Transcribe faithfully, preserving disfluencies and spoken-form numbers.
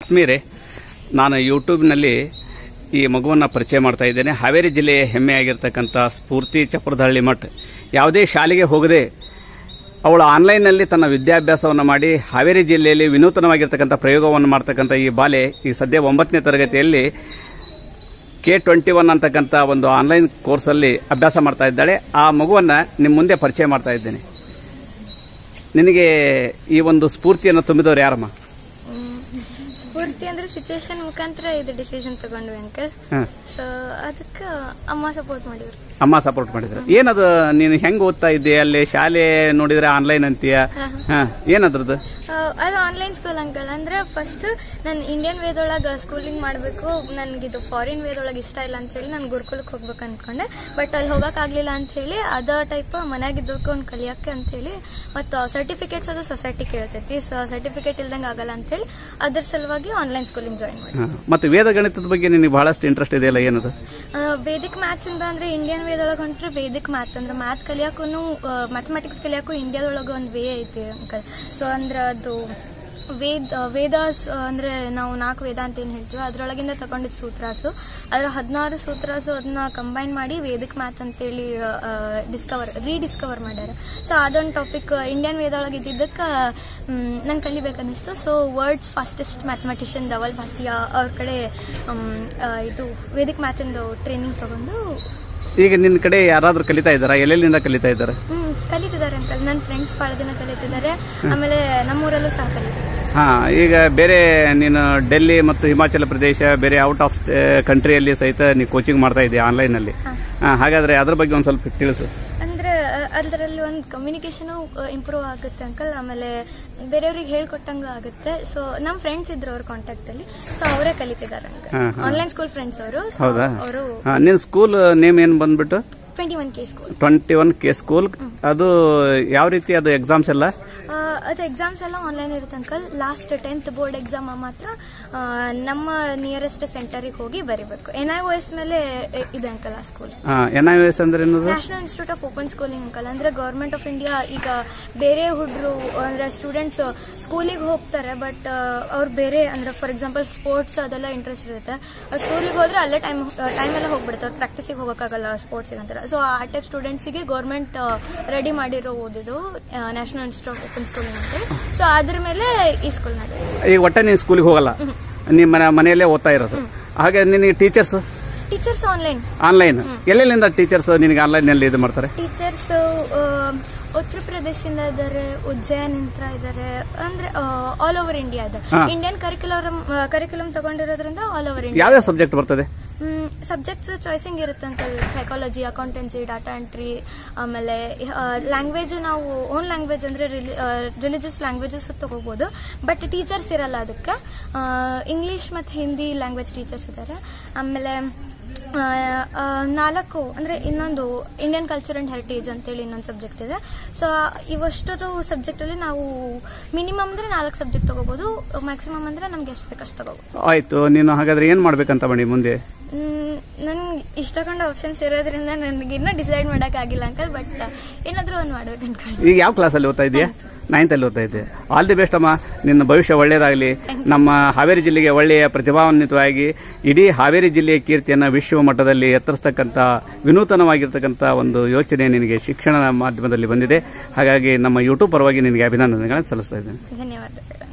ಆತ್ಮೀಯರೇ, ನಾನು ಯೂಟ್ಯೂಬ್ನಲ್ಲಿ ಈ ಮಗುವನ್ನು ಪರಿಚಯ ಮಾಡ್ತಾ ಇದ್ದೇನೆ. ಹಾವೇರಿ ಜಿಲ್ಲೆಯ ಹೆಮ್ಮೆಯಾಗಿರ್ತಕ್ಕಂಥ ಸ್ಫೂರ್ತಿ ಚಪ್ರದಹಳ್ಳಿ ಮಠ ಯಾವುದೇ ಶಾಲೆಗೆ ಹೋಗದೆ ಅವಳು ಆನ್ಲೈನ್ನಲ್ಲಿ ತನ್ನ ವಿದ್ಯಾಭ್ಯಾಸವನ್ನು ಮಾಡಿ ಹಾವೇರಿ ಜಿಲ್ಲೆಯಲ್ಲಿ ವಿನೂತನವಾಗಿರ್ತಕ್ಕಂಥ ಪ್ರಯೋಗವನ್ನು ಮಾಡ್ತಕ್ಕಂಥ ಈ ಬಾಲೆ ಈ ಸದ್ಯ ಒಂಬತ್ತನೇ ತರಗತಿಯಲ್ಲಿ ಕೆ ಟ್ವೆಂಟಿ ಒನ್ ಅಂತಕ್ಕಂಥ ಒಂದು ಆನ್ಲೈನ್ ಕೋರ್ಸಲ್ಲಿ ಅಭ್ಯಾಸ ಮಾಡ್ತಾ ಇದ್ದಾಳೆ. ಆ ಮಗುವನ್ನು ನಿಮ್ಮ ಮುಂದೆ ಪರಿಚಯ ಮಾಡ್ತಾ ಇದ್ದೇನೆ. ನಿನಗೆ ಈ ಒಂದು ಸ್ಫೂರ್ತಿಯನ್ನು ತುಂಬಿದವರು ಯಾರಮ್ಮ? ಸ್ಫೂರ್ತಿ ಅಂದ್ರೆ ಸಿಚುವೇಶನ್ ಮುಖಾಂತರ ಇದು ಡಿಸಿಷನ್ ತಗೊಂಡ್ವಿ ಅಂಕಲ್. ಸೊ ಅದಕ್ಕೆ ಅಮ್ಮ ಸಪೋರ್ಟ್ ಮಾಡಿದ್ರು. ಅಮ್ಮ ಸಪೋರ್ಟ್ ಮಾಡಿದ್ರು. ಏನದು ನೀನು ಹೆಂಗ್ ಓದ್ತಾ ಇದ್ದೆ? ಅಲ್ಲಿ ಶಾಲೆ ನೋಡಿದ್ರೆ ಆನ್ಲೈನ್ ಅಂತೀಯ, ಏನದ್ರದ್ದು? ಅದು ಆನ್ಲೈನ್ ಸ್ಕೂಲ್ ಅಂಕಲ್. ಅಂದ್ರೆ ಫಸ್ಟ್ ನಾನು ಇಂಡಿಯನ್ ವೇದೊಳಗ ಸ್ಕೂಲಿಂಗ್ ಮಾಡಬೇಕು, ನನ್ಗಿದು ಫಾರಿನ್ ವೇದೊಳಗೆ ಇಷ್ಟ ಇಲ್ಲ ಅಂತ ಹೇಳಿ ನಾನು ಗುರುಕುಲಕ್ಕೆ ಹೋಗ್ಬೇಕು ಅನ್ಕೊಂಡೆ. ಬಟ್ ಅಲ್ಲಿ ಹೋಗಕ್ ಆಗ್ಲಿಲ್ಲ ಅಂತ ಹೇಳಿ ಅದ ಟೈಪ್ ಮನ್ಯಾಗಿದ್ದಕ್ಕೆ ಒಂದು ಕಲಿಯಕ್ಕೆ ಅಂತ ಹೇಳಿ ಮತ್ತು ಸರ್ಟಿಫಿಕೇಟ್ಸ್ ಅದು ಸೊಸೈಟಿ ಕೇಳ್ತೈತಿ. ಸೊ ಸರ್ಟಿಫಿಕೇಟ್ ಇಲ್ದಂಗೆ ಆಗಲ್ಲ ಅಂತ ಹೇಳಿ ಅದ್ರ ಸಲುವಾಗಿ ಆನ್ಲೈನ್ ಸ್ಕೂಲಿಂಗ್ ಜಾಯಿನ್ ಮಾಡಿ. ಮತ್ತೆ ವೇದ ಗಣಿತದ ಬಗ್ಗೆ ನಿನಗೆ ಬಹಳಷ್ಟು ಇಂಟ್ರೆಸ್ಟ್ ಇದೆಯಲ್ಲ, ಏನದು? ವೇದಿಕ್ ಮ್ಯಾಥ್ಸ್ ಇಂದ ಅಂದ್ರೆ ಇಂಡಿಯನ್ ವೇದೊಳಗೆ ಹೊಂಟ್ರೆ ವೇದಿಕ್ ಮ್ಯಾಥ್ಸ್ ಅಂದ್ರೆ ಮ್ಯಾಥ್ ಕಲಿಯಾಕು ಮ್ಯಾಥಮೆಟಿಕ್ಸ್ ಕಲಿಯಾಕು ಇಂಡಿಯಾದೊಳಗೆ ಒಂದು ವೇ ಐತಿ ಅಂಕಲ್. ಸೊ ಅಂದ್ರೆ ಅದು ವೇದ ವೇದಾಸ್ ಅಂದ್ರೆ ನಾವು ನಾಲ್ಕು ವೇದ ಅಂತ ಏನ್ ಹೇಳ್ತೀವಿ ಅದ್ರೊಳಗಿಂದ ತಗೊಂಡಿದ್ ಸೂತ್ರಾಸು, ಅದ್ರ ಹದಿನಾರು ಸೂತ್ರಾಸು ಅದನ್ನ ಕಂಬೈನ್ ಮಾಡಿ ವೇದಿಕ್ ಮ್ಯಾಥ್ ಅಂತೇಳಿ ಡಿಸ್ಕವರ್ ರೀಡಿಸ್ಕವರ್ ಮಾಡ್ಯಾರ. ಸೊ ಅದೊಂದು ಟಾಪಿಕ್ ಇಂಡಿಯನ್ ವೇದ ಒಳಗೆ ಇದ್ದಿದ್ದಕ್ಕೆ ನಂಗೆ ಕಲಿಬೇಕನ್ನಿಸ್ತು. So world's fastest mathematician Dhaval Bhatia ಅವ್ರ ಕಡೆ ಇದು ವೇದಿಕ್ ಮ್ಯಾಥ್ ಇಂದು ಟ್ರೈನಿಂಗ್ ತಗೊಂಡು. ಈಗ ನಿನ್ನ ಕಡೆ ಯಾರಾದ್ರೂ ಕಲಿತಾ ಇದ್ದಾರಾ? ಎಲ್ಲೆಲ್ಲಿಂದ ಕಲಿತಾ ಇದ್ದಾರೆ? ಹ್ಮ್ ಕಲಿತಿದ್ದಾರೆ ಅಂಕಲ್. ನನ್ನ ಫ್ರೆಂಡ್ಸ್ ಬಹಳ ಜನ ಕಲಿತಿದ್ದಾರೆ. ಆಮೇಲೆ ನಮ್ಮೂರಲ್ಲೂ ಸಹ ಕಲಿತಿದ್ದಾರೆ. ಹಾ, ಈಗ ಬೇರೆ ನೀನು ಡೆಲ್ಲಿ ಮತ್ತು ಹಿಮಾಚಲ ಪ್ರದೇಶ ಬೇರೆ ಔಟ್ ಆಫ್ ಕಂಟ್ರಿಯಲ್ಲಿ ಸಹಿತ ನೀವು ಕೋಚಿಂಗ್ ಮಾಡ್ತಾ ಇದೆಯಾ ಆನ್ಲೈನ್ ಅಲ್ಲಿ? ಹಾಗಾದ್ರೆ ಅದ್ರ ಬಗ್ಗೆ ಒಂದ್ ಸ್ವಲ್ಪ ತಿಳಿಸು. ಅಂದ್ರೆ ಅದರಲ್ಲಿ ಒಂದು ಕಮ್ಯುನಿಕೇಶನ್ ಇಂಪ್ರೂವ್ ಆಗುತ್ತೆ ಅಂಕಲ್. ಆಮೇಲೆ ಬೇರೆಯವ್ರಿಗೆ ಹೇಳ್ಕೊಟ್ಟಂಗ ಆಗುತ್ತೆ. ಸೊ ನಮ್ ಫ್ರೆಂಡ್ಸ್ ಇದ್ರು ಅವ್ರ ಕಾಂಟ್ಯಾಕ್ಟ್ ಅಲ್ಲಿ. ಸೊ ಅವರೇ ಕಲಿತಿದ್ದಾರೆ ಅಂಕಲ್. ಆನ್ಲೈನ್ ಸ್ಕೂಲ್ ಫ್ರೆಂಡ್ಸ್ ಅವರು. ಹೌದಾ? ಅವರು ನಿನ್ ಸ್ಕೂಲ್ ನೇಮ್ ಏನ್ ಬಂದ್ಬಿಟ್ಟು? Twenty one K school. Twenty one K school. ಅದು ಯಾವ ರೀತಿ ಅದು ಎಕ್ಸಾಮ್ಸ್ ಎಲ್ಲ? ಅದು ಎಕ್ಸಾಮ್ಸ್ ಎಲ್ಲ ಆನ್ಲೈನ್ ಇರುತ್ತೆ uncle. Last tenth board exam ಮಾತ್ರ ನಮ್ಮ ನಿಯರೆಸ್ಟ್ ಸೆಂಟರಿಗೆ ಹೋಗಿ ಬರೀಬೇಕು. ಎನ್ ಐ ಒ ಎಸ್ ಮೇಲೆ ಇದೆ ಅಂಕಲ್ ಆ school. N I O S ಅಂದ್ರೆ national institute of open schooling uncle. ಅಂದ್ರೆ ಗವರ್ಮೆಂಟ್ ಆಫ್ ಇಂಡಿಯಾ ಈಗ ಬೇರೆ ಹುಡುಗರು ಅಂದ್ರೆ ಸ್ಟೂಡೆಂಟ್ಸ್ ಸ್ಕೂಲಿಗೆ ಹೋಗ್ತಾರೆ, ಬಟ್ ಅವ್ರು ಬೇರೆ ಅಂದ್ರೆ ಫಾರ್ ಎಕ್ಸಾಂಪಲ್ ಸ್ಪೋರ್ಟ್ಸ್ ಅದೆಲ್ಲ ಇಂಟ್ರೆಸ್ಟ್ ಇರುತ್ತೆ. ಸ್ಕೂಲಿಗೆ ಹೋದ್ರೆ ಅಲ್ಲೇ ಟೈಮ್ ಟೈಮ್ ಎಲ್ಲ ಹೋಗ್ಬಿಡುತ್ತೆ. ಅವ್ರು ಪ್ರಾಕ್ಟೀಸಿಗೆ ಹೋಗಕ್ಕಾಗಲ್ಲ ಸ್ಪೋರ್ಟ್ಸಿಗೆ ಅಂತಾರೆ. ಸೊ ಆ ಟೈಪ್ ಸ್ಟೂಡೆಂಟ್ಸಿಗೆ ಗೌರ್ಮೆಂಟ್ ರೆಡಿ ಮಾಡಿರೋ ಓದಿದ್ದು national institute of open schooling ಅಂತ. ಸೊ ಅದ್ರ ಮೇಲೆ ಈ ಸ್ಕೂಲ್ ಈಗ ಒಟ್ಟ ನೀನ್ ಸ್ಕೂಲಿಗೆ ಹೋಗಲ್ಲ, ನಿಮ್ಮ ಮನೆಯಲ್ಲೇ ಓದ್ತಾ ಇರೋದು. ಹಾಗೆ ನಿನಗೆ ಟೀಚರ್ಸ್ ಟೀಚರ್ಸ್ ಆನ್ಲೈನ್ ಆನ್ಲೈನ್ ಎಲ್ಲೆಲ್ಲಿಂದ ಟೀಚರ್ಸ್ ನಿನಗೆ ಆನ್ಲೈನ್ ನಲ್ಲಿ ಇದು ಮಾಡ್ತಾರೆ? ಟೀಚರ್ಸ್ ಉತ್ತರ ಪ್ರದೇಶದಿಂದ ಇದ್ದಾರೆ, ಉಜ್ಜಯನ್ ಇಂತ್ರ ಇದ್ದಾರೆ. ಅಂದ್ರೆ ಆಲ್ ಓವರ್ ಇಂಡಿಯಾ ಇದೆ. ಇಂಡಿಯನ್ ಕರಿಕ್ಯುಲಮ್ ಕರಿಕ್ಯುಲಮ್ ತಗೊಂಡಿರೋದ್ರಿಂದ ಆಲ್ ಓವರ್ ಇಂಡಿಯಾ. ಯಾವ್ಯಾವ ಸಬ್ಜೆಕ್ಟ್ ಬರ್ತದೆ? ಸಬ್ಜೆಕ್ಟ್ಸ್ ಚಾಯ್ಸಿಂಗ್ ಇರುತ್ತೆ ಅಂತ. ಸೈಕಾಲಜಿ, ಅಕೌಂಟೆನ್ಸಿ, ಡಾಟಾ ಎಂಟ್ರಿ, ಆಮೇಲೆ ಲ್ಯಾಂಗ್ವೇಜ್ ನಾವು ಓನ್ ಲ್ಯಾಂಗ್ವೇಜ್ ಅಂದ್ರೆ ರಿಲಿಜಿಯಸ್ ಲ್ಯಾಂಗ್ವೇಜಸ್ ತಗೋಬಹುದು. ಬಟ್ ಟೀಚರ್ಸ್ ಇರಲ್ಲ ಅದಕ್ಕೆ. ಇಂಗ್ಲಿಷ್ ಮತ್ತು ಹಿಂದಿ ಲ್ಯಾಂಗ್ವೇಜ್ ಟೀಚರ್ಸ್ ಇದ್ದಾರೆ. ಆಮೇಲೆ ನಾಲ್ಕು ಅಂದ್ರೆ ಇನ್ನೊಂದು ಇಂಡಿಯನ್ ಕಲ್ಚರ್ ಅಂಡ್ ಹೆರಿಟೇಜ್ ಅಂತೇಳಿ ಇನ್ನೊಂದು ಸಬ್ಜೆಕ್ಟ್ ಇದೆ. ಸೊ ಇವಷ್ಟೊಂದು ಸಬ್ಜೆಕ್ಟ್ ಅಲ್ಲಿ ನಾವು ಮಿನಿಮಮ್ ಅಂದ್ರೆ ನಾಲ್ಕು ಸಬ್ಜೆಕ್ಟ್ ತಗೋಬಹುದು, ಮ್ಯಾಕ್ಸಿಮಮ್ ಅಂದ್ರೆ ನಮ್ಗೆ ಎಷ್ಟು ಬೇಕಷ್ಟು ತಗೋಬಹುದು. ಆಯ್ತು, ನೀನು ಹಾಗಾದ್ರೆ ಏನ್ ಮಾಡ್ಬೇಕಂತ ಮಾಡಿ ಮುಂದೆ? ನನ್ಗೆ ಇಷ್ಟಕೊಂಡ ಆಪ್ಷನ್ಸ್ ಇರೋದ್ರಿಂದ ನನಗೆ ಇನ್ನೂ ಡಿಸೈಡ್ ಮಾಡಕ್ ಆಗಿಲ್ಲ ಅಂಕಲ್. ಬಟ್ ಏನಾದ್ರೂ ಒಂದು ಮಾಡ್ಬೇಕು ಅನ್ಕೊಂಡು. ಈಗ ಯಾವ ಕ್ಲಾಸ್ ಅಲ್ಲಿ ಓದ್ತಾ ಇದೆಯಾ? ನೈನ್ತ್ ಅಲ್ಲಿ ಓದ್ತಾ ಇದ್ದೆ. ಆಲ್ ದಿ ಬೆಸ್ಟ್ ಅಮ್ಮ. ನಿನ್ನ ಭವಿಷ್ಯ ಒಳ್ಳೆಯದಾಗಲಿ. ನಮ್ಮ ಹಾವೇರಿ ಜಿಲ್ಲೆಗೆ ಒಳ್ಳೆಯ ಪ್ರತಿಭಾನ್ವಿತವಾಗಿ ಇಡೀ ಹಾವೇರಿ ಜಿಲ್ಲೆಯ ಕೀರ್ತಿಯನ್ನು ವಿಶ್ವ ಮಟ್ಟದಲ್ಲಿ ಎತ್ತರಿಸತಕ್ಕಂಥ ವಿನೂತನವಾಗಿರ್ತಕ್ಕಂಥ ಒಂದು ಯೋಚನೆ ನಿನಗೆ ಶಿಕ್ಷಣ ಮಾಧ್ಯಮದಲ್ಲಿ ಬಂದಿದೆ. ಹಾಗಾಗಿ ನಮ್ಮ ಯೂಟ್ಯೂಬ್ ಪರವಾಗಿ ನಿನಗೆ ಅಭಿನಂದನೆಗಳನ್ನು ಸಲ್ಲಿಸ್ತಾ ಇದ್ದೇನೆ. ಧನ್ಯವಾದ.